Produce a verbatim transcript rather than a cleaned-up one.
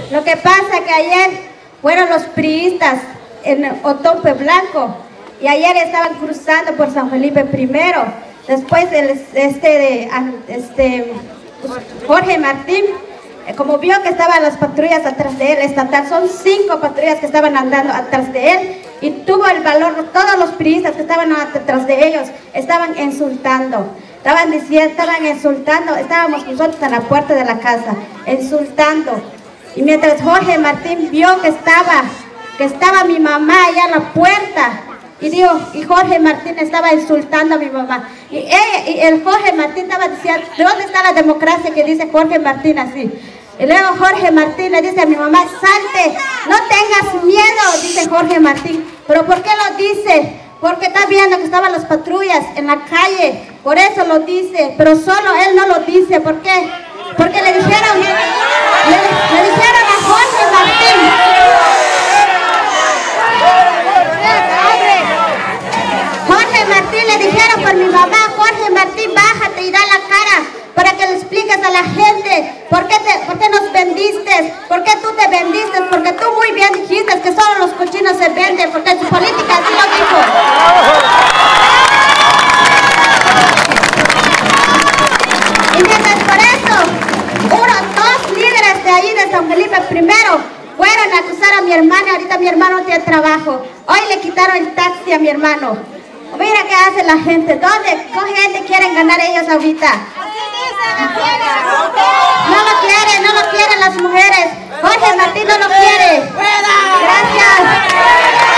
Lo que pasa que ayer fueron los priistas en Otompe Blanco y ayer estaban cruzando por San Felipe primero. Después el, este, de, este Jorge Martín, como vio que estaban las patrullas atrás de él, estatal, son cinco patrullas que estaban andando atrás de él, y tuvo el valor, todos los priistas que estaban atrás de ellos estaban insultando, estaban diciendo, estaban insultando, estábamos nosotros en la puerta de la casa, insultando. Y mientras Jorge Martín vio que estaba, que estaba mi mamá allá en la puerta, y dijo, y Jorge Martín estaba insultando a mi mamá. Y, ella, y el Jorge Martín estaba diciendo, ¿dónde está la democracia que dice Jorge Martín así? Y luego Jorge Martín le dice a mi mamá, salte, no tengas miedo, dice Jorge Martín. ¿Pero por qué lo dice? Porque está viendo que estaban las patrullas en la calle, por eso lo dice, pero solo él no lo dice. ¿Por qué? Porque le dijeron, le, le dijeron a Jorge Martín, Jorge Martín le dijeron por mi mamá, Jorge Martín, bájate y da la cara para que le expliques a la gente por qué, te, por qué nos vendiste, por qué tú te vendiste, porque tú muy bien dijiste que solo los cochinos se venden, porque en su política así lo dijo. Y mientras por eso, uno, dos líderes de ahí de San Felipe primero fueron a acusar a mi hermana. Ahorita mi hermano no tiene trabajo. Hoy le quitaron el taxi a mi hermano. Mira qué hace la gente. ¿Dónde? ¿Qué gente quieren ganar ellos ahorita? No lo quieren, no lo quieren las mujeres. Jorge Martín no lo quiere. Gracias.